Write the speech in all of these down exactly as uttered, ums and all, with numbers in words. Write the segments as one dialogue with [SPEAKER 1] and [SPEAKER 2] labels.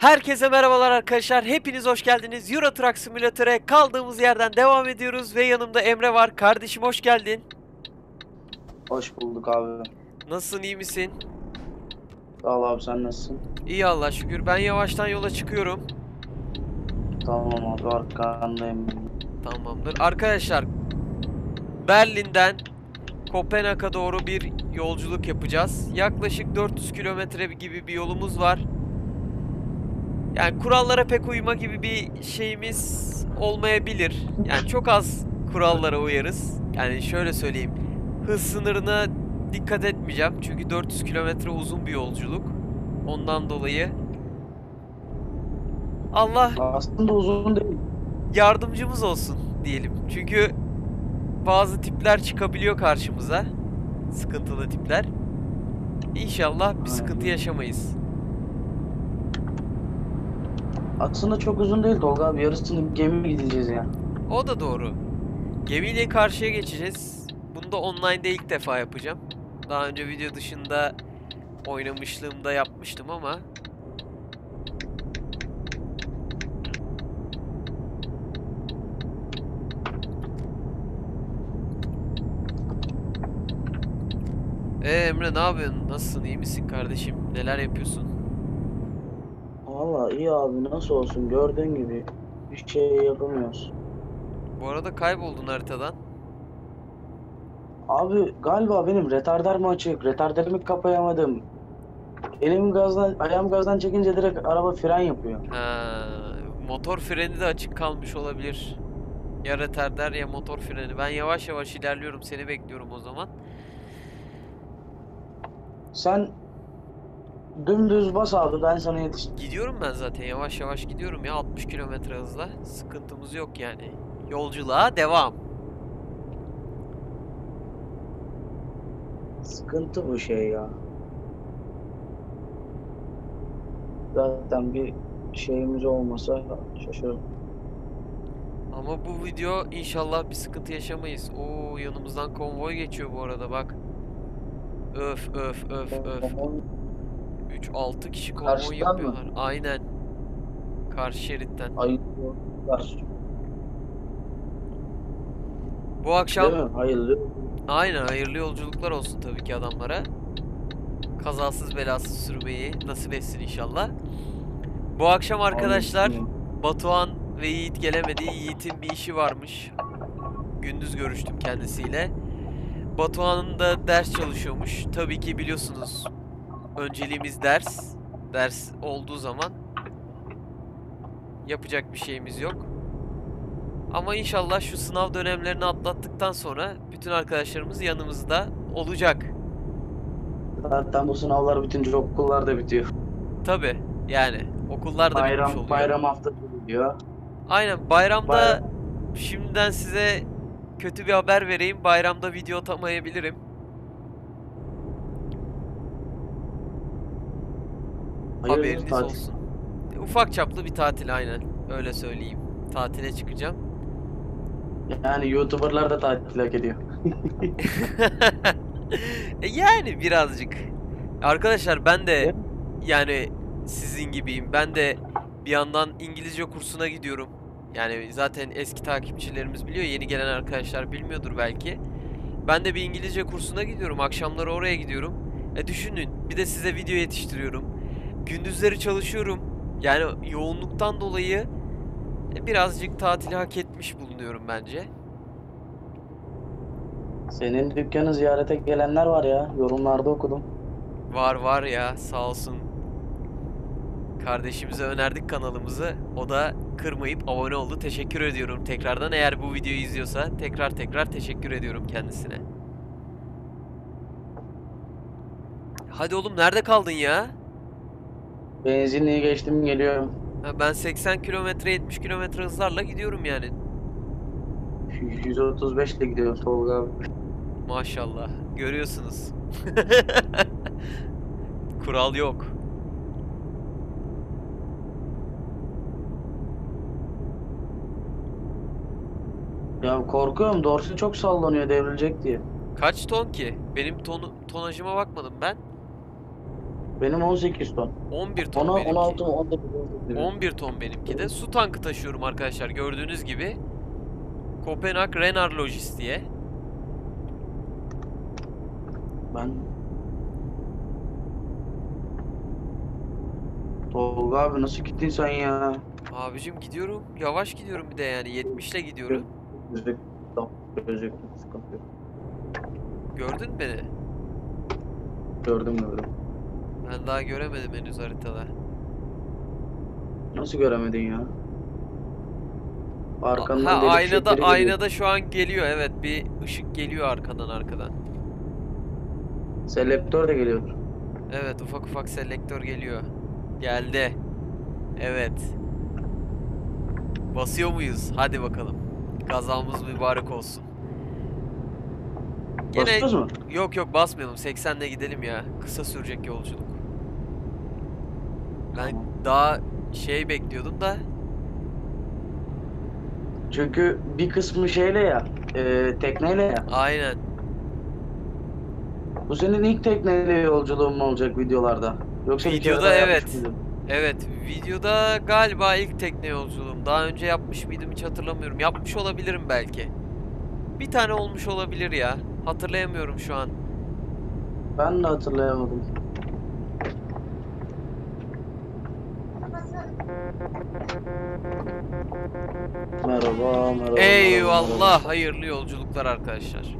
[SPEAKER 1] Herkese merhabalar arkadaşlar. Hepiniz hoş geldiniz. Euro Truck Simulator'a kaldığımız yerden devam ediyoruz ve yanımda Emre var. Kardeşim hoş geldin.
[SPEAKER 2] Hoş bulduk abi.
[SPEAKER 1] Nasılsın, iyi misin?
[SPEAKER 2] Sağ ol abi, sen nasılsın?
[SPEAKER 1] İyi Allah'a şükür. Ben yavaştan yola çıkıyorum.
[SPEAKER 2] Tamam abi, arkandayım.
[SPEAKER 1] Tamamdır. Arkadaşlar, Berlin'den Kopenhag'a doğru bir yolculuk yapacağız. Yaklaşık dört yüz kilometre gibi bir yolumuz var. Yani kurallara pek uyma gibi bir şeyimiz olmayabilir. Yani çok az kurallara uyarız. Yani şöyle söyleyeyim. Hız sınırına dikkat etmeyeceğim. Çünkü dört yüz kilometre uzun bir yolculuk. Ondan dolayı Allah
[SPEAKER 2] Aslında uzun değil.
[SPEAKER 1] yardımcımız olsun diyelim. Çünkü bazı tipler çıkabiliyor karşımıza. Sıkıntılı tipler. İnşallah bir sıkıntı yaşamayız.
[SPEAKER 2] Aslında çok uzun değil Tolga abi. Yarısını gemi gideceğiz yani.
[SPEAKER 1] O da doğru. Gemiyle karşıya geçeceğiz. Bunu da online'da ilk defa yapacağım. Daha önce video dışında oynamışlığımda yapmıştım ama Ee Emre, ne yapıyorsun? Nasılsın? İyi misin kardeşim? Neler yapıyorsun?
[SPEAKER 2] Valla iyi abi, nasıl olsun, gördüğün gibi bir şey yapamıyoruz.
[SPEAKER 1] Bu arada kayboldun haritadan.
[SPEAKER 2] Abi galiba benim retardar mı açık, retarderimi kapayamadım. Elim gazdan, ayağım gazdan çekince direkt araba fren yapıyor.
[SPEAKER 1] Ha, motor freni de açık kalmış olabilir. Ya retarder ya motor freni. Ben yavaş yavaş ilerliyorum. Seni bekliyorum o zaman.
[SPEAKER 2] Sen dümdüz bas abi, ben sana yetiştim.
[SPEAKER 1] Gidiyorum ben zaten. Yavaş yavaş gidiyorum ya, altmış kilometre hızla. Sıkıntımız yok yani. Yolculuğa devam.
[SPEAKER 2] Sıkıntı bu şey ya. Zaten bir şeyimiz olmasa şaşırırım.
[SPEAKER 1] Ama bu video inşallah bir sıkıntı yaşamayız. Oo, yanımızdan konvoy geçiyor bu arada bak. Öf öf öf öf. üç altı kişi konvoy
[SPEAKER 2] Karşıdan mı?
[SPEAKER 1] yapıyorlar. Aynen. Karşı şeritten.
[SPEAKER 2] Ayıplar.
[SPEAKER 1] Bu akşam
[SPEAKER 2] Değil mi? Hayırlı.
[SPEAKER 1] aynen hayırlı yolculuklar olsun tabii ki adamlara. Kazasız belasız sürmeyi nasip etsin inşallah. Bu akşam arkadaşlar
[SPEAKER 2] Amin.
[SPEAKER 1] Batuhan ve Yiğit gelemedi. Yiğit'in bir işi varmış. Gündüz görüştüm kendisiyle. Batuhan'ın da ders çalışıyormuş. Tabii ki biliyorsunuz, önceliğimiz ders. Ders olduğu zaman yapacak bir şeyimiz yok. Ama inşallah şu sınav dönemlerini atlattıktan sonra bütün arkadaşlarımız yanımızda olacak.
[SPEAKER 2] Zaten bu sınavlar bitince okullar da bitiyor.
[SPEAKER 1] Tabii yani okullar da bitmiş
[SPEAKER 2] Bayram
[SPEAKER 1] oluyor.
[SPEAKER 2] bayram haftası gidiyor.
[SPEAKER 1] Aynen, bayramda
[SPEAKER 2] Bayram.
[SPEAKER 1] şimdiden size kötü bir haber vereyim. Bayramda video atamayabilirim.
[SPEAKER 2] Hayırlı
[SPEAKER 1] Haberiniz
[SPEAKER 2] tatil.
[SPEAKER 1] olsun. Ufak çaplı bir tatil, aynen. Öyle söyleyeyim. Tatile çıkacağım.
[SPEAKER 2] Yani YouTuber'lar da tatil hak ediyor.
[SPEAKER 1] E yani birazcık. Arkadaşlar ben de yani sizin gibiyim. Ben de bir yandan İngilizce kursuna gidiyorum. Yani zaten eski takipçilerimiz biliyor. Yeni gelen arkadaşlar bilmiyordur belki. Ben de bir İngilizce kursuna gidiyorum. Akşamları oraya gidiyorum. E düşünün, bir de size video yetiştiriyorum. Gündüzleri çalışıyorum. Yani yoğunluktan dolayı e, birazcık tatili hak etmiş bulunuyorum bence.
[SPEAKER 2] Senin dükkanı ziyarete gelenler var ya. Yorumlarda okudum.
[SPEAKER 1] Var var ya, sağ olsun. Kardeşimize önerdik kanalımızı. O da kırmayıp abone oldu. Teşekkür ediyorum tekrardan. Eğer bu videoyu izliyorsa tekrar tekrar teşekkür ediyorum kendisine. Hadi oğlum, nerede kaldın ya?
[SPEAKER 2] Benzinliği geçtim, geliyorum.
[SPEAKER 1] Ha, ben seksen kilometre yetmiş kilometre hızlarla gidiyorum yani.
[SPEAKER 2] yüz otuz beş ile gidiyorum Tolga abi.
[SPEAKER 1] Maşallah. Görüyorsunuz. Kural yok.
[SPEAKER 2] Ya korkuyorum, dorsi çok sallanıyor, devrilecek diye.
[SPEAKER 1] Kaç ton ki? Benim tonu, tonajıma bakmadım ben.
[SPEAKER 2] Benim on sekiz ton.
[SPEAKER 1] on bir ton
[SPEAKER 2] Ona
[SPEAKER 1] benimki.
[SPEAKER 2] on altı mı on dokuz on sekiz.
[SPEAKER 1] on bir ton benimki de. Su tankı taşıyorum arkadaşlar gördüğünüz gibi. Kopenhag Renar Lojistiğe.
[SPEAKER 2] Ben Tolga abi nasıl gittin sen ya?
[SPEAKER 1] Abicim gidiyorum. Yavaş gidiyorum bir de yani. yetmişle gidiyorum.
[SPEAKER 2] Gözlük, gözlük, sıkıntı yok.
[SPEAKER 1] Gördün mü beni?
[SPEAKER 2] Gördüm gördüm.
[SPEAKER 1] Ben daha göremedim henüz haritada.
[SPEAKER 2] Nasıl göremedin ya?
[SPEAKER 1] Ha
[SPEAKER 2] Arkandan delik
[SPEAKER 1] aynada
[SPEAKER 2] fişekleri geliyor.
[SPEAKER 1] aynada şu an geliyor evet bir ışık geliyor arkadan arkadan.
[SPEAKER 2] Selektör de geliyordur.
[SPEAKER 1] Evet ufak ufak selektör geliyor. Geldi. Evet. Basıyor muyuz? Hadi bakalım. Kazamız mübarek olsun. Gene
[SPEAKER 2] Basıyoruz mu?
[SPEAKER 1] yok yok basmayalım. seksenle gidelim ya. Kısa sürecek yolculuk. Ben
[SPEAKER 2] Tamam.
[SPEAKER 1] daha şey bekliyordum da.
[SPEAKER 2] Çünkü bir kısmı şeyle ya, e, tekneyle ya.
[SPEAKER 1] Aynen.
[SPEAKER 2] Bu senin ilk tekneyle yolculuğun mu olacak videolarda? Yoksa bir kere
[SPEAKER 1] Videoda
[SPEAKER 2] daha yapmış
[SPEAKER 1] evet.
[SPEAKER 2] mıydın?
[SPEAKER 1] Evet, videoda galiba ilk tekne yolculuğum. Daha önce yapmış mıydım hiç hatırlamıyorum. Yapmış olabilirim belki. Bir tane olmuş olabilir ya. Hatırlayamıyorum şu an.
[SPEAKER 2] Ben de hatırlayamadım. Merhaba, merhaba.
[SPEAKER 1] Eyvallah.
[SPEAKER 2] merhaba.
[SPEAKER 1] Hayırlı yolculuklar arkadaşlar.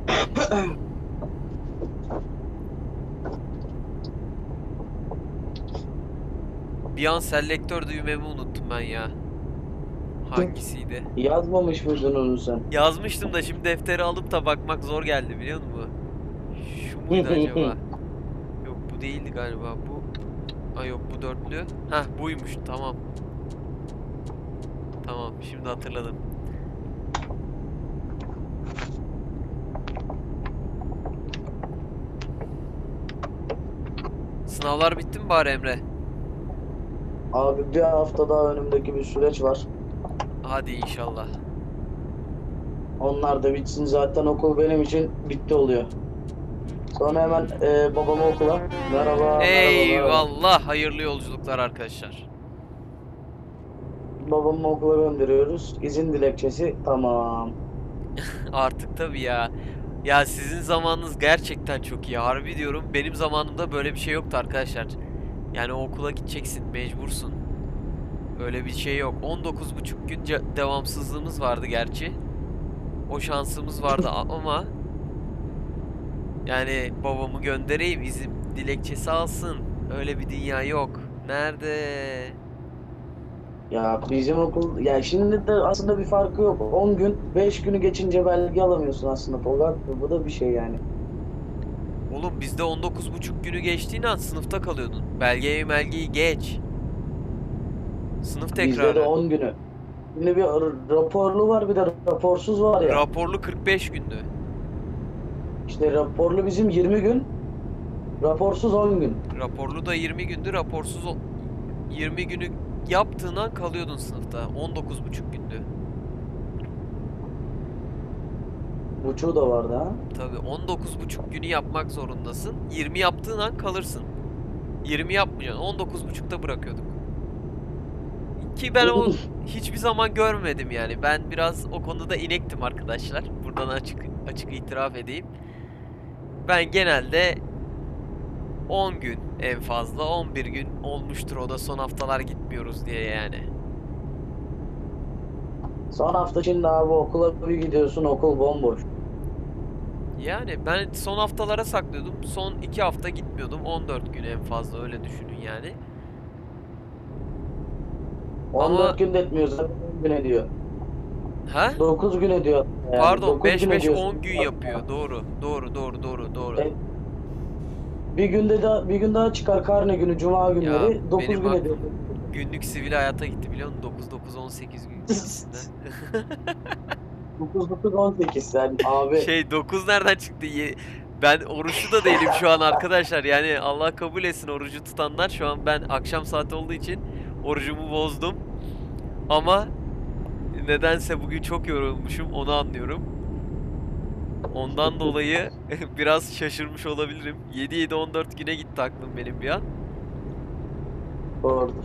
[SPEAKER 1] Bir an selektör düğmemi unuttum ben ya. Hangisiydi?
[SPEAKER 2] Yazmamış mıydın onu sen?
[SPEAKER 1] Yazmıştım da şimdi defteri alıp da bakmak zor geldi biliyor musun? Şu muydu acaba? Yok bu değildi galiba. Bu. Ay yok bu dörtlü. Hah buymuş tamam. Tamam şimdi hatırladım. Sınavlar bitti mi bari Emre?
[SPEAKER 2] Abi bir hafta daha önümdeki bir süreç var.
[SPEAKER 1] Hadi inşallah.
[SPEAKER 2] Onlar da bitsin zaten okul benim için bitti oluyor. Sonra hemen e, babamı okula. Merhaba, merhaba, merhaba.
[SPEAKER 1] Eyvallah. Hayırlı yolculuklar arkadaşlar.
[SPEAKER 2] Babamı okula gönderiyoruz. İzin dilekçesi tamam.
[SPEAKER 1] Artık tabii ya. Ya sizin zamanınız gerçekten çok iyi. Harbi diyorum. Benim zamanımda böyle bir şey yoktu arkadaşlar. Yani okula gideceksin, mecbursun. Öyle bir şey yok. on dokuz buçuk gün ce- devamsızlığımız vardı gerçi. O şansımız vardı a- ama yani babamı göndereyim, izin dilekçesi alsın. Öyle bir dünya yok. Nerede?
[SPEAKER 2] Ya bizim okul ya şimdi de aslında bir farkı yok. on gün beş günü geçince belge alamıyorsun aslında Tolga. Bu da bir şey yani.
[SPEAKER 1] Oğlum bizde on dokuz buçuk günü geçtiğin an sınıfta kalıyordun. Belgeyi melgeyi geç. Sınıf
[SPEAKER 2] Bizde de
[SPEAKER 1] tekrarı.
[SPEAKER 2] on günü. Şimdi bir raporlu var bir de raporsuz var ya.
[SPEAKER 1] Raporlu kırk beş gündü.
[SPEAKER 2] İşte raporlu bizim yirmi gün. Raporsuz on gün.
[SPEAKER 1] Raporlu da yirmi gündü, raporsuz o- yirmi günü yaptığın an kalıyordun sınıfta. on dokuz buçuk gündü.
[SPEAKER 2] Buçuğu da vardı ha.
[SPEAKER 1] Tabii on dokuz buçuk günü yapmak zorundasın. yirmi yaptığın an kalırsın. yirmi yapmayacaksın. on dokuz buçukta bırakıyorduk. Ki ben o hiçbir zaman görmedim yani. Ben biraz o konuda inektim arkadaşlar. Buradan açık açık itiraf edeyim. Ben genelde on gün en fazla on bir gün olmuştur, o da son haftalar gitmiyoruz diye yani.
[SPEAKER 2] Son hafta şimdi abi okula bir gidiyorsun okul bomboş.
[SPEAKER 1] Yani ben son haftalara saklıyordum. Son iki hafta gitmiyordum. on dört gün en fazla, öyle düşünün yani.
[SPEAKER 2] on dört
[SPEAKER 1] Ama
[SPEAKER 2] gün de etmiyor zaten on gün ediyor.
[SPEAKER 1] ha?
[SPEAKER 2] dokuz gün ediyor. Yani.
[SPEAKER 1] Pardon,
[SPEAKER 2] dokuz
[SPEAKER 1] beş
[SPEAKER 2] gün
[SPEAKER 1] beş
[SPEAKER 2] ediyorsun.
[SPEAKER 1] on gün yapıyor. Doğru. Doğru, doğru, doğru, doğru.
[SPEAKER 2] E, bir günde daha bir gün daha çıkar karne günü cuma günleri dokuz
[SPEAKER 1] benim
[SPEAKER 2] gün
[SPEAKER 1] aklım
[SPEAKER 2] ediyor.
[SPEAKER 1] günlük sivil hayata gitti biliyor musun? dokuz dokuz on sekiz gün gibisinden.
[SPEAKER 2] dokuz dokuz on sekiz yani abi.
[SPEAKER 1] Şey dokuz nereden çıktı? Ye- Ben oruçlu da değilim şu an arkadaşlar. Yani Allah kabul etsin orucu tutanlar. Şu an ben akşam saati olduğu için orucumu bozdum. Ama nedense bugün çok yorulmuşum, onu anlıyorum. Ondan dolayı biraz şaşırmış olabilirim. yedi yedi on dört güne gitti aklım benim bir an.
[SPEAKER 2] Doğrudur.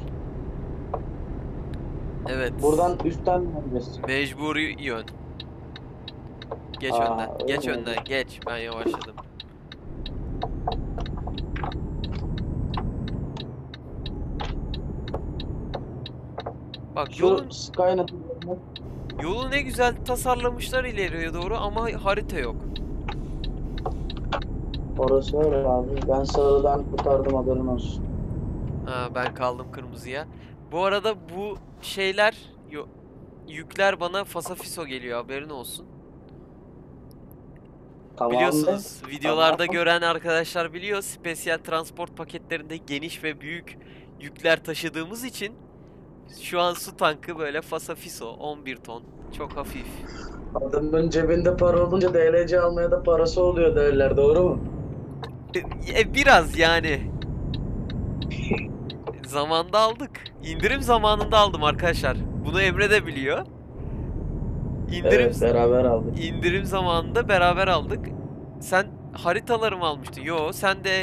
[SPEAKER 1] Evet.
[SPEAKER 2] Buradan üstten mi gideceğiz?
[SPEAKER 1] Mecburi yön. Geç
[SPEAKER 2] Aa,
[SPEAKER 1] önden.
[SPEAKER 2] öyle
[SPEAKER 1] Geç
[SPEAKER 2] mi
[SPEAKER 1] önden.
[SPEAKER 2] oldu?
[SPEAKER 1] Geç. Ben yavaşladım. Bak
[SPEAKER 2] Şu
[SPEAKER 1] yolun
[SPEAKER 2] Skynet'ın
[SPEAKER 1] yolu ne güzel tasarlamışlar ileriye doğru ama harita yok.
[SPEAKER 2] orası öyle abi. Ben sarıdan kurtardım, haberin olsun.
[SPEAKER 1] Ha, ben kaldım kırmızıya. Bu arada bu şeyler yo- yükler bana fasafiso geliyor, haberin olsun.
[SPEAKER 2] Tamam be.
[SPEAKER 1] Biliyorsunuz videolarda
[SPEAKER 2] Tamam.
[SPEAKER 1] gören arkadaşlar biliyor, spesiyel transport paketlerinde geniş ve büyük yükler taşıdığımız için şu an su tankı böyle fasafiso on bir ton, çok hafif.
[SPEAKER 2] Adamın cebinde para olunca D L C almaya da parası oluyor derler, doğru mu?
[SPEAKER 1] E, biraz yani zamanda aldık. İndirim zamanında aldım arkadaşlar. Bunu Emre de biliyor. İndirim
[SPEAKER 2] Evet, beraber aldık.
[SPEAKER 1] indirim zamanında beraber aldık. Sen haritaları mı almıştın? Yo, sen de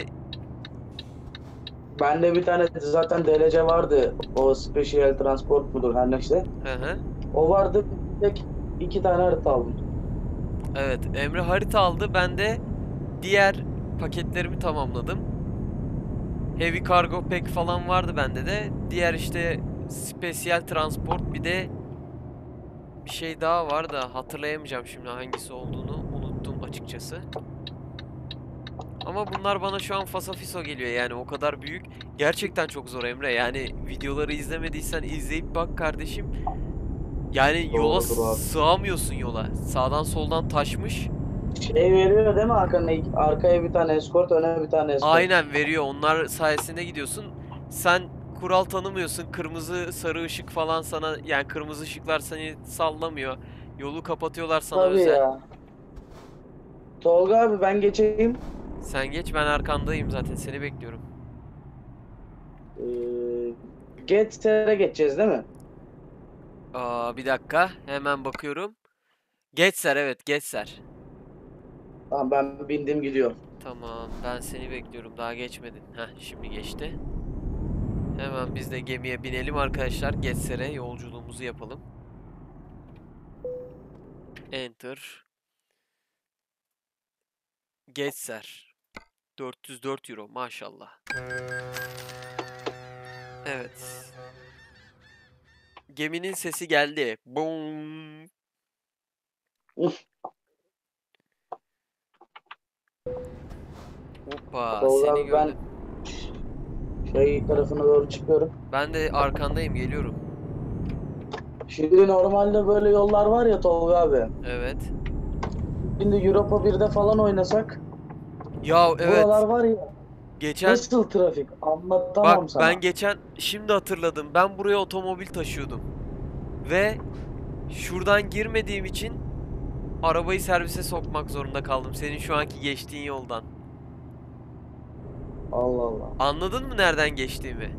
[SPEAKER 2] Bende bir tane zaten D L C vardı. O Special Transport mudur her neyse.
[SPEAKER 1] hı hı.
[SPEAKER 2] O vardı. Tek iki tane harita aldım.
[SPEAKER 1] Evet, Emre harita aldı. Ben de diğer paketlerimi tamamladım. Heavy Cargo Pack falan vardı bende de. Diğer işte Special Transport, bir de bir şey daha var da hatırlayamayacağım şimdi hangisi olduğunu. Unuttum açıkçası. Ama bunlar bana şu an fasafiso geliyor, yani o kadar büyük. Gerçekten çok zor Emre. Yani videoları izlemediysen izleyip bak kardeşim. Yani yola
[SPEAKER 2] Doğrudur abi.
[SPEAKER 1] sığamıyorsun yola. Sağdan soldan taşmış.
[SPEAKER 2] Şey veriyor değil mi arkana? Arkaya bir tane escort, öne bir tane escort.
[SPEAKER 1] Aynen veriyor. Onlar sayesinde gidiyorsun. Sen kural tanımıyorsun. Kırmızı, sarı ışık falan sana, yani kırmızı ışıklar seni sallamıyor. Yolu kapatıyorlar sana
[SPEAKER 2] Tabii
[SPEAKER 1] özel.
[SPEAKER 2] ya. Tolga abi, ben geçeyim.
[SPEAKER 1] Sen geç, ben arkandayım zaten. Seni bekliyorum.
[SPEAKER 2] Ee, Getser'e geçeceğiz değil mi?
[SPEAKER 1] Aa, bir dakika. Hemen bakıyorum. Geçser, evet Geçser.
[SPEAKER 2] Tamam, ben bindim gidiyorum.
[SPEAKER 1] Tamam, ben seni bekliyorum. Daha geçmedin. Heh, şimdi geçti. Hemen biz de gemiye binelim arkadaşlar. Geçser'e yolculuğumuzu yapalım. Enter. Geçser. dört yüz dört euro maşallah. Evet. Geminin sesi geldi. Boom.
[SPEAKER 2] Uf,
[SPEAKER 1] Hoppa,
[SPEAKER 2] Tolga
[SPEAKER 1] seni
[SPEAKER 2] abi, ben
[SPEAKER 1] gördüm.
[SPEAKER 2] şey tarafına doğru çıkıyorum.
[SPEAKER 1] Ben de arkandayım, geliyorum.
[SPEAKER 2] Şimdi normalde böyle yollar var ya Tolga abi.
[SPEAKER 1] Evet.
[SPEAKER 2] Şimdi Europa birde falan oynasak.
[SPEAKER 1] Ya evet.
[SPEAKER 2] Buralar var ya.
[SPEAKER 1] Geçen
[SPEAKER 2] Nasıl trafik?
[SPEAKER 1] bak,
[SPEAKER 2] Anlatamam
[SPEAKER 1] ben
[SPEAKER 2] sana.
[SPEAKER 1] geçen şimdi hatırladım. Ben buraya otomobil taşıyordum. Ve şuradan girmediğim için arabayı servise sokmak zorunda kaldım. Senin şu anki geçtiğin yoldan.
[SPEAKER 2] Allah Allah.
[SPEAKER 1] Anladın mı nereden geçtiğimi?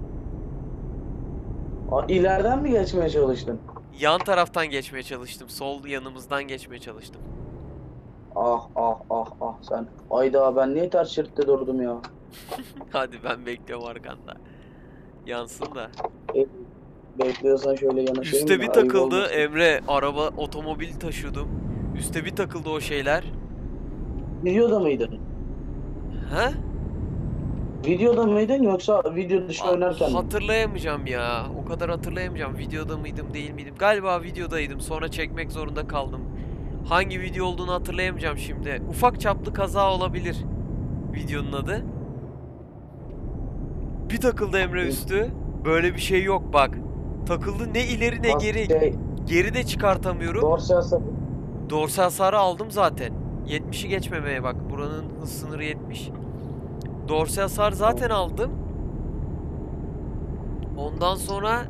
[SPEAKER 2] Aa, ileriden mi geçmeye çalıştın?
[SPEAKER 1] Yan taraftan geçmeye çalıştım. Sol yanımızdan geçmeye çalıştım.
[SPEAKER 2] Ah ah ah ah sen. Ayda, ben niye ters şeritte durdum ya?
[SPEAKER 1] Hadi, ben bekliyorum arkanda. Yansın da.
[SPEAKER 2] E, bekliyorsan şöyle yanaşayım
[SPEAKER 1] Üste
[SPEAKER 2] da
[SPEAKER 1] bir
[SPEAKER 2] ayıp
[SPEAKER 1] takıldı
[SPEAKER 2] olmasın.
[SPEAKER 1] Emre. Araba, otomobil taşıyordum. Üste bir takıldı o şeyler.
[SPEAKER 2] Videoda mıydın?
[SPEAKER 1] He?
[SPEAKER 2] Videoda mıydın yoksa video dışı
[SPEAKER 1] Va-
[SPEAKER 2] oynarken mi?
[SPEAKER 1] Hatırlayamayacağım ya. O kadar hatırlayamayacağım. Videoda mıydım, değil miydim? Galiba videodaydım. Sonra çekmek zorunda kaldım. Hangi video olduğunu hatırlayamayacağım şimdi. Ufak çaplı kaza olabilir videonun adı. Bir takıldı Emre üstü. Böyle bir şey yok bak. Takıldı, ne ileri ne
[SPEAKER 2] Bak
[SPEAKER 1] geri.
[SPEAKER 2] şey,
[SPEAKER 1] Geri de çıkartamıyorum.
[SPEAKER 2] dorsi hasarı.
[SPEAKER 1] Dorse hasarı aldım zaten. yetmişi geçmemeye bak. Buranın hız sınırı yetmiş. Dorse hasar zaten aldım. Ondan sonra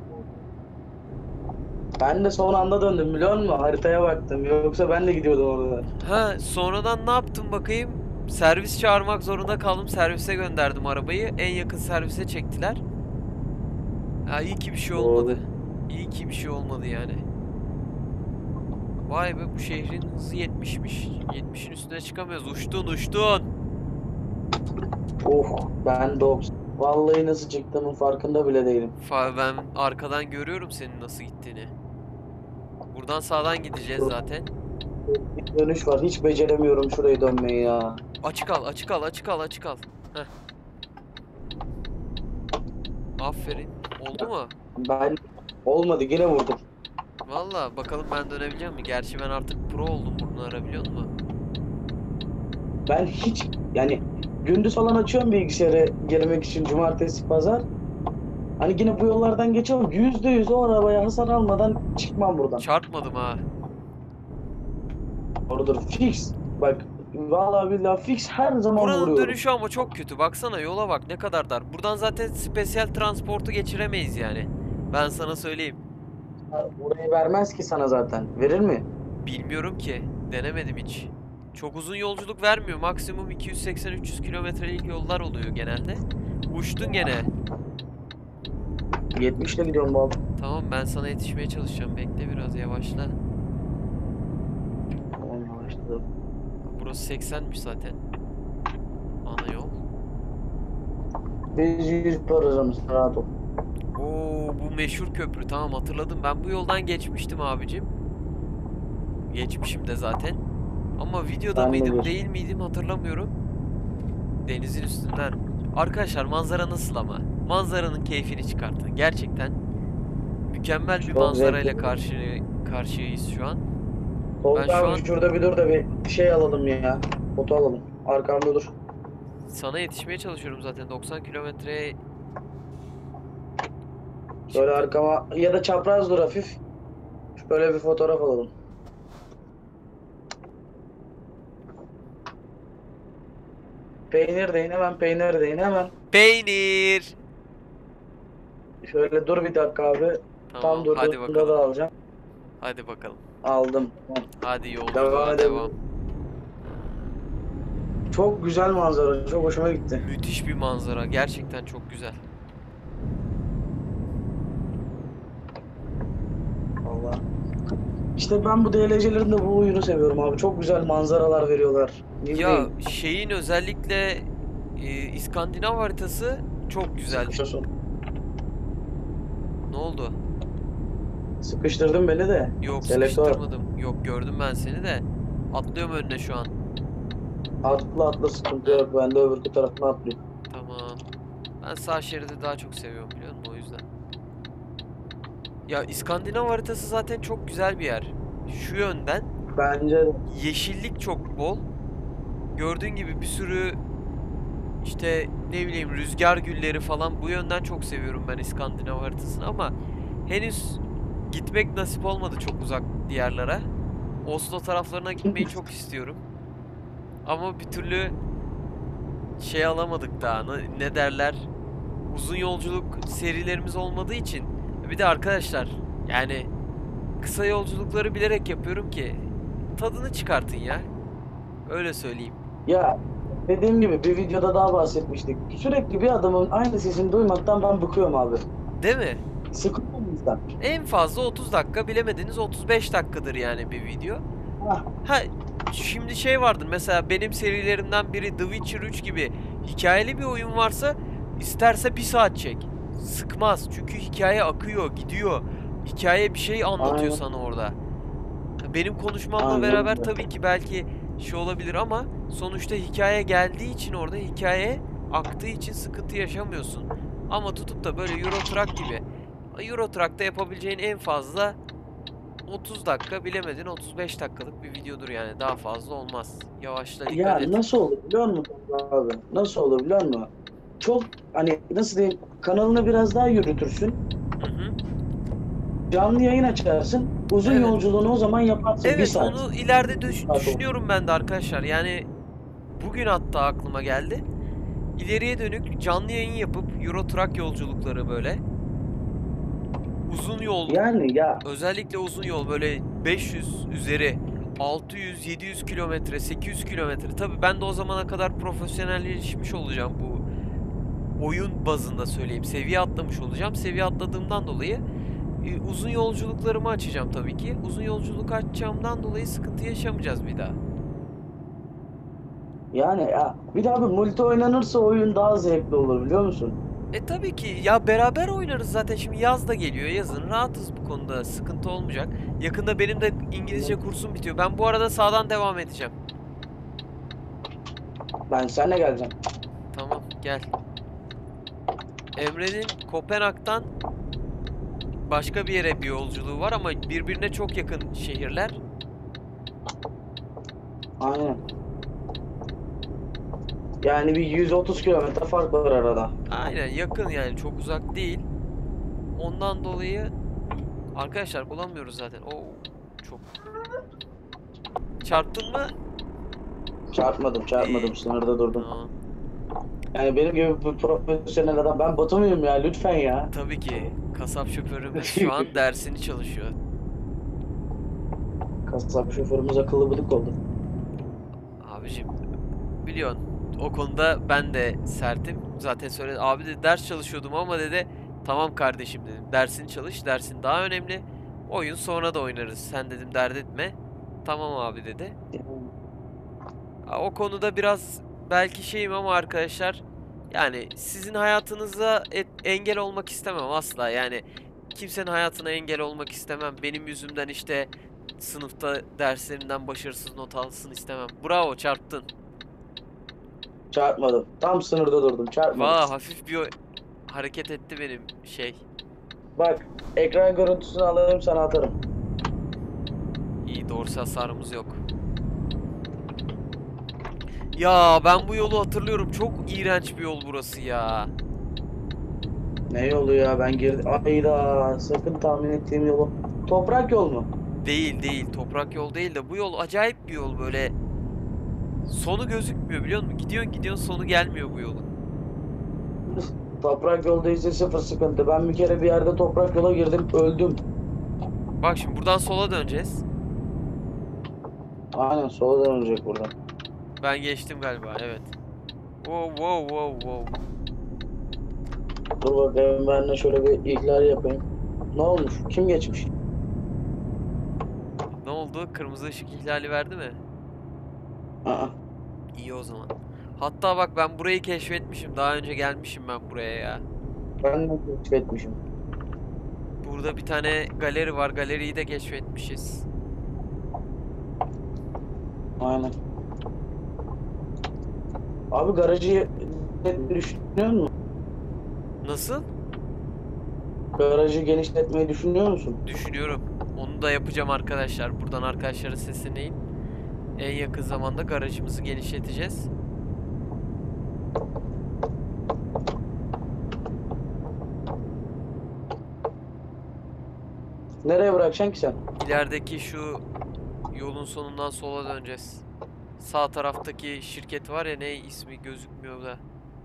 [SPEAKER 2] Ben de son anda döndüm biliyor musun? Haritaya baktım. Yoksa ben de gidiyordum orada.
[SPEAKER 1] ha sonradan ne yaptım bakayım? Servis çağırmak zorunda kaldım. Servise gönderdim arabayı. En yakın servise çektiler. Ha, iyi ki bir şey olmadı. İyi ki bir şey olmadı yani. Vay be, bu şehrin hızı yetmişmiş. yetmişin üstüne çıkamıyoruz. Uçtun uçtun.
[SPEAKER 2] Oh, ben doksan Vallahi nasıl çıktığımın farkında bile değilim.
[SPEAKER 1] Fa ben arkadan görüyorum senin nasıl gittiğini. Buradan sağdan gideceğiz zaten.
[SPEAKER 2] Bir dönüş var. Hiç beceremiyorum şurayı dönmeyi ya.
[SPEAKER 1] Açık al, açık al, açık al, açık al. Heh. Aferin. Oldu mu?
[SPEAKER 2] Ben olmadı, yine vurdum.
[SPEAKER 1] Valla bakalım ben dönebiliyor muyum? Gerçi ben artık pro oldum, bunu arabiliyor mu?
[SPEAKER 2] Ben hiç yani gündüz falan açıyorum bilgisayarı girmek için, cumartesi pazar. Hani yine bu yollardan geçiyorum. Yüzde yüz o arabaya hasar almadan çıkmam buradan.
[SPEAKER 1] Çarpmadım ha.
[SPEAKER 2] Oradır fix. Bak vallahi billahi fix her zaman
[SPEAKER 1] Buranın
[SPEAKER 2] vuruyorum.
[SPEAKER 1] dönüşü ama çok kötü. Baksana yola bak ne kadar dar. Buradan zaten spesiyel transportu geçiremeyiz yani. Ben sana söyleyeyim.
[SPEAKER 2] Burayı vermez ki sana zaten. Verir mi?
[SPEAKER 1] Bilmiyorum ki. Denemedim hiç. Çok uzun yolculuk vermiyor. Maksimum iki yüz seksen üç yüz kilometrelik yollar oluyor genelde. Uçtun gene.
[SPEAKER 2] yetmiş ile gidiyorum bu.
[SPEAKER 1] Tamam ben sana yetişmeye çalışacağım. Bekle biraz yavaşla.
[SPEAKER 2] Tamam yavaşladım.
[SPEAKER 1] Burası seksenmiş zaten. Ana yol.
[SPEAKER 2] Biz yüz yaparız, rahat ol.
[SPEAKER 1] Oo bu meşhur köprü. Tamam hatırladım. Ben bu yoldan geçmiştim abicim. Geçmişim de zaten. Ama videoda
[SPEAKER 2] Ben de
[SPEAKER 1] mıydım
[SPEAKER 2] geçtim.
[SPEAKER 1] değil miydim hatırlamıyorum. Denizin üstünden. Arkadaşlar manzara nasıl ama? Manzaranın keyfini çıkartın. Gerçekten mükemmel bir
[SPEAKER 2] Çok
[SPEAKER 1] manzarayla
[SPEAKER 2] zevkli.
[SPEAKER 1] karşı karşıyayız şu an.
[SPEAKER 2] Tolga
[SPEAKER 1] Ben şu
[SPEAKER 2] abi
[SPEAKER 1] an
[SPEAKER 2] şurada bir dur da bir şey alalım ya. Foto alalım. Arkamda dur.
[SPEAKER 1] sana yetişmeye çalışıyorum zaten. doksan kilometreye
[SPEAKER 2] Şöyle
[SPEAKER 1] çıktım.
[SPEAKER 2] arkama ya da çapraz dur hafif. Şöyle bir fotoğraf alalım. Peynir deyin hemen, peynir deyin hemen.
[SPEAKER 1] Peynir.
[SPEAKER 2] Şöyle dur bir dakika abi.
[SPEAKER 1] Tamam
[SPEAKER 2] Tam
[SPEAKER 1] hadi
[SPEAKER 2] durduğunda
[SPEAKER 1] bakalım.
[SPEAKER 2] da alacağım.
[SPEAKER 1] Hadi bakalım.
[SPEAKER 2] Aldım. Tamam.
[SPEAKER 1] Hadi
[SPEAKER 2] Devam
[SPEAKER 1] yolculuğa
[SPEAKER 2] edelim.
[SPEAKER 1] devam.
[SPEAKER 2] Çok güzel manzara. Çok hoşuma gitti.
[SPEAKER 1] Müthiş bir manzara. Gerçekten çok güzel.
[SPEAKER 2] Allah. İşte ben bu D L C'lerin de bu oyunu seviyorum abi. Çok güzel manzaralar veriyorlar. Ne
[SPEAKER 1] Ya
[SPEAKER 2] bileyim.
[SPEAKER 1] şeyin özellikle e, İskandinav haritası çok güzel.
[SPEAKER 2] Sıkıştırdın.
[SPEAKER 1] Ne oldu?
[SPEAKER 2] Sıkıştırdın beni de.
[SPEAKER 1] Yok
[SPEAKER 2] Selektör.
[SPEAKER 1] sıkıştırmadım. Yok gördüm ben seni de. Atlıyorum önüne şu an.
[SPEAKER 2] Atla atla, sıkıntı yok. Ben de öbür tarafına atlayayım.
[SPEAKER 1] Tamam. Ben sağ şeridi daha çok seviyorum biliyor musun o yüzden. Ya İskandinav haritası zaten çok güzel bir yer. Şu yönden
[SPEAKER 2] Bence de.
[SPEAKER 1] yeşillik çok bol. Gördüğün gibi bir sürü işte ne bileyim rüzgar gülleri falan, bu yönden çok seviyorum ben İskandinav haritasını ama henüz gitmek nasip olmadı çok uzak diyarlara. Oslo taraflarına gitmeyi çok istiyorum. Ama bir türlü şey alamadık daha. Ne ne derler? Uzun yolculuk serilerimiz olmadığı için. Bir de arkadaşlar yani kısa yolculukları bilerek yapıyorum ki tadını çıkartın ya. Öyle söyleyeyim.
[SPEAKER 2] Ya dediğim gibi bir videoda daha bahsetmiştik. Sürekli bir adamın aynı sesini duymaktan ben bıkıyorum abi.
[SPEAKER 1] Değil mi?
[SPEAKER 2] Sıkılıyor insan.
[SPEAKER 1] En fazla otuz dakika, bilemediniz otuz beş dakikadır yani bir video.
[SPEAKER 2] Hah.
[SPEAKER 1] Ha şimdi şey vardır mesela, benim serilerimden biri The Witcher üç gibi hikayeli bir oyun varsa isterse bir saat çek. Sıkmaz çünkü hikaye akıyor, gidiyor. Hikaye bir şey anlatıyor
[SPEAKER 2] Aynen.
[SPEAKER 1] sana orada. Benim konuşmamla
[SPEAKER 2] Aynen
[SPEAKER 1] beraber
[SPEAKER 2] öyle.
[SPEAKER 1] tabii ki belki şey olabilir ama sonuçta hikaye geldiği için, orada hikaye aktığı için sıkıntı yaşamıyorsun. Ama tutup da böyle Euro Truck gibi, Euro Truck'ta yapabileceğin en fazla otuz dakika, bilemedin otuz beş dakikalık bir videodur yani, daha fazla olmaz. Yavaşla, dikkat
[SPEAKER 2] Ya
[SPEAKER 1] et.
[SPEAKER 2] nasıl olur biliyor musun abi? Nasıl olur biliyor musun? Çok hani nasıl diyeyim, kanalını biraz daha yürütürsün.
[SPEAKER 1] Hı hı.
[SPEAKER 2] Canlı yayın açarsın. Uzun
[SPEAKER 1] Evet.
[SPEAKER 2] yolculuğunu o zaman yaparsın. Bir
[SPEAKER 1] Evet,
[SPEAKER 2] saat.
[SPEAKER 1] onu ileride düş-
[SPEAKER 2] Saat
[SPEAKER 1] düşünüyorum ben de arkadaşlar. Yani bugün hatta aklıma geldi. İleriye dönük canlı yayın yapıp Euro Truck yolculukları, böyle uzun yol,
[SPEAKER 2] Yani ya
[SPEAKER 1] özellikle uzun yol böyle beş yüz üzeri, altı yüz yedi yüz kilometre, sekiz yüz kilometre. Tabii ben de o zamana kadar profesyonelleşmiş olacağım, bu oyun bazında söyleyeyim. Seviye atlamış olacağım. Seviye atladığımdan dolayı e, uzun yolculuklarımı açacağım tabii ki. Uzun yolculuk açacağımdan dolayı sıkıntı yaşamayacağız bir daha.
[SPEAKER 2] yani ya bir daha bir multi oynanırsa oyun daha zevkli olur biliyor musun?
[SPEAKER 1] E tabii ki ya, beraber oynarız zaten, şimdi yaz da geliyor, yazın rahatız, bu konuda sıkıntı olmayacak. Yakında benim de İngilizce kursum bitiyor. Ben bu arada sağdan devam edeceğim.
[SPEAKER 2] Ben seninle geleceğim.
[SPEAKER 1] Tamam, gel. Emre'nin Kopenhag'dan başka bir yere bir yolculuğu var ama birbirine çok yakın şehirler.
[SPEAKER 2] Aynen. Yani bir yüz otuz kilometre fark var arada.
[SPEAKER 1] Aynen, yakın yani, çok uzak değil. Ondan dolayı arkadaşlar bulamıyoruz zaten. Oo, çok. Çarptın mı?
[SPEAKER 2] Çarpmadım, çarpmadım.
[SPEAKER 1] İyi.
[SPEAKER 2] Sınırda durdum.
[SPEAKER 1] Tamam.
[SPEAKER 2] Yani benim gibi bir profesyonel adam. Ben Batu muyum ya? Lütfen ya.
[SPEAKER 1] Tabii ki kasap şoförümüz şu an dersini çalışıyor.
[SPEAKER 2] Kasap şoförümüz akıllı bıdık oldu.
[SPEAKER 1] Abicim, biliyorsun o konuda ben de sertim. Zaten söyledi. Abi de ders çalışıyordum ama dedi. Tamam kardeşim dedim. Dersini çalış. Dersin daha önemli. Oyun sonra da oynarız. Sen dedim dert etme. Tamam abi dedi. Ha, o konuda biraz belki şeyim ama arkadaşlar, yani sizin hayatınıza et- engel olmak istemem asla. Yani kimsenin hayatına engel olmak istemem. Benim yüzümden işte sınıfta derslerinden başarısız not alsın istemem. Bravo, çarptın.
[SPEAKER 2] Çarpmadım. Tam sınırda durdum. Çarpmadım.
[SPEAKER 1] Vaa, hafif bir o- hareket etti benim şey.
[SPEAKER 2] Bak, ekran görüntüsünü alayım sana atarım.
[SPEAKER 1] İyi, doğrusu hasarımız yok. Ya ben bu yolu hatırlıyorum. Çok iğrenç bir yol burası ya.
[SPEAKER 2] Ne yolu ya, ben girdim. Ayda sakın tahmin ettiğim yolu. Toprak yol mu?
[SPEAKER 1] Değil değil, toprak yol değil de bu yol acayip bir yol böyle. Sonu gözükmüyor, biliyor musun? Gidiyorsun gidiyorsun, sonu gelmiyor bu yolun.
[SPEAKER 2] Toprak yoldaysa sıfır sıkıntı. Ben bir kere bir yerde toprak yola girdim, öldüm.
[SPEAKER 1] Bak şimdi buradan sola döneceğiz.
[SPEAKER 2] Aynen, sola dönecek buradan.
[SPEAKER 1] Ben geçtim galiba, evet. Wow wow wow wow.
[SPEAKER 2] Dur bakayım, ben de şöyle bir ihlal yapayım. Ne olmuş? Kim geçmiş?
[SPEAKER 1] Ne oldu? Kırmızı ışık ihlali verdi mi?
[SPEAKER 2] Aa,
[SPEAKER 1] İyi o zaman. Hatta bak, ben burayı keşfetmişim. Daha önce gelmişim ben buraya ya.
[SPEAKER 2] ben de keşfetmişim.
[SPEAKER 1] Burada bir tane galeri var. Galeriyi de keşfetmişiz.
[SPEAKER 2] Aynen. Abi, garajı düşünüyor musun?
[SPEAKER 1] Nasıl?
[SPEAKER 2] Garajı genişletmeyi düşünüyor musun?
[SPEAKER 1] Düşünüyorum. Onu da yapacağım arkadaşlar. Buradan arkadaşlara sesleneyim. En yakın zamanda garajımızı genişleteceğiz.
[SPEAKER 2] Nereye bırakacaksın ki sen?
[SPEAKER 1] İlerideki şu yolun sonundan sola döneceğiz. Sağ taraftaki şirket var ya, ne ismi gözükmüyor da.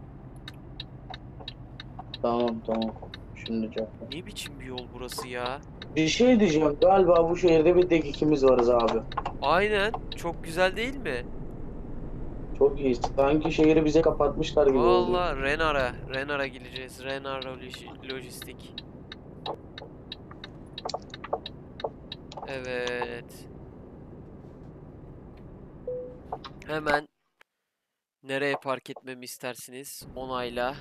[SPEAKER 2] Tamam tamam. Şimdi cevap.
[SPEAKER 1] Ne biçim bir yol burası ya?
[SPEAKER 2] Bir şey diyeceğim. Galiba bu şehirde bir tek ikimiz varız abi.
[SPEAKER 1] Aynen. Çok güzel değil mi?
[SPEAKER 2] Çok iyi. Sanki şehri bize kapatmışlar gibi oldu.
[SPEAKER 1] Valla Renar'a. Renar'a gideceğiz. Renar Loj- Lojistik. Evet. Hemen nereye park etmemi istersiniz? Onayla.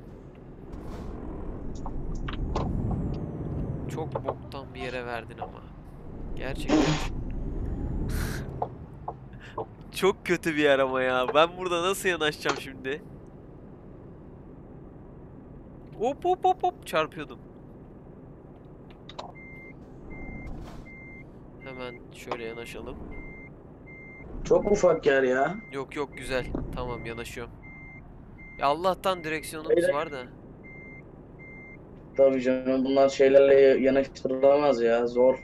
[SPEAKER 1] Çok boktan bir yere verdin ama. Gerçekten. Çok kötü bir yer ama ya. Ben burada nasıl yanaşacağım şimdi? Hop hop hop hop çarpıyordum. Hemen şöyle yanaşalım.
[SPEAKER 2] Çok ufak yer ya.
[SPEAKER 1] Yok yok, güzel. Tamam, yanaşıyorum. Ya Allah'tan direksiyonumuz
[SPEAKER 2] Beyler.
[SPEAKER 1] var da.
[SPEAKER 2] Tabii canım, bunlar şeylerle yanaştırılamaz ya. Zor.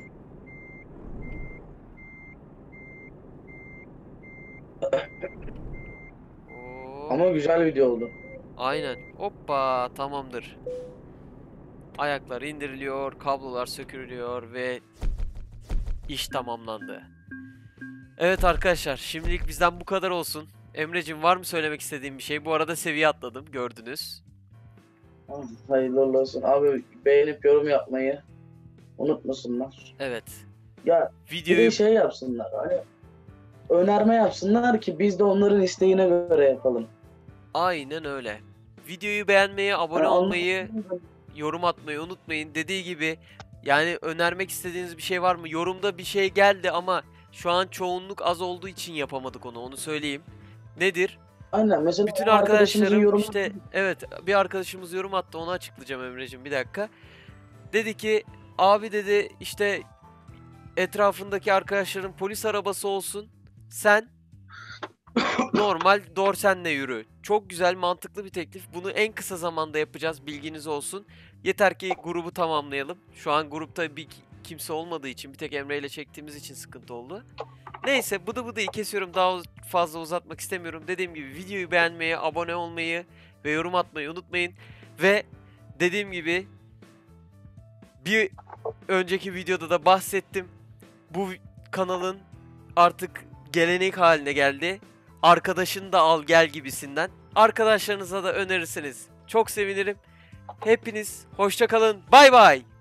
[SPEAKER 1] Oo,
[SPEAKER 2] Ama güzel video oldu.
[SPEAKER 1] aynen. Hoppa, tamamdır. Ayaklar indiriliyor, kablolar sökülüyor ve iş tamamlandı. Evet arkadaşlar, şimdilik bizden bu kadar olsun. Emreciğim, var mı söylemek istediğim bir şey? Bu arada seviye atladım, gördünüz.
[SPEAKER 2] Hayırlı uğurlu olsun. Abi, beğenip yorum yapmayı unutmasınlar.
[SPEAKER 1] Evet.
[SPEAKER 2] Ya bir
[SPEAKER 1] Videoyu
[SPEAKER 2] de şey yapsınlar. Hani önerme yapsınlar ki biz de onların isteğine göre yapalım.
[SPEAKER 1] aynen öyle. videoyu beğenmeyi, abone
[SPEAKER 2] Ben
[SPEAKER 1] olmayı,
[SPEAKER 2] anlamadım.
[SPEAKER 1] yorum atmayı unutmayın. Dediği gibi yani önermek istediğiniz bir şey var mı? Yorumda bir şey geldi ama şu an çoğunluk az olduğu için yapamadık onu. Onu söyleyeyim. Nedir?
[SPEAKER 2] Aynen, mesela
[SPEAKER 1] Bütün
[SPEAKER 2] o arkadaşımızın
[SPEAKER 1] arkadaşlarım
[SPEAKER 2] yorumu
[SPEAKER 1] işte evet bir arkadaşımız yorum attı, onu açıklayacağım Emre'cim bir dakika. Dedi ki abi dedi işte etrafındaki arkadaşların polis arabası olsun. Sen normal dorsenle yürü. Çok güzel, mantıklı bir teklif. Bunu en kısa zamanda yapacağız. Bilginiz olsun. Yeter ki grubu tamamlayalım. Şu an grupta bir kimse olmadığı için, bir tek Emre ile çektiğimiz için sıkıntı oldu. Neyse, bıdı bıdıyı kesiyorum. Daha fazla uzatmak istemiyorum. Dediğim gibi videoyu beğenmeyi, abone olmayı ve yorum atmayı unutmayın. Ve dediğim gibi bir önceki videoda da bahsettim. Bu kanalın artık gelenek haline geldi. Arkadaşını da al gel gibisinden. Arkadaşlarınıza da önerirseniz çok sevinirim. Hepiniz hoşça kalın. Bay bay.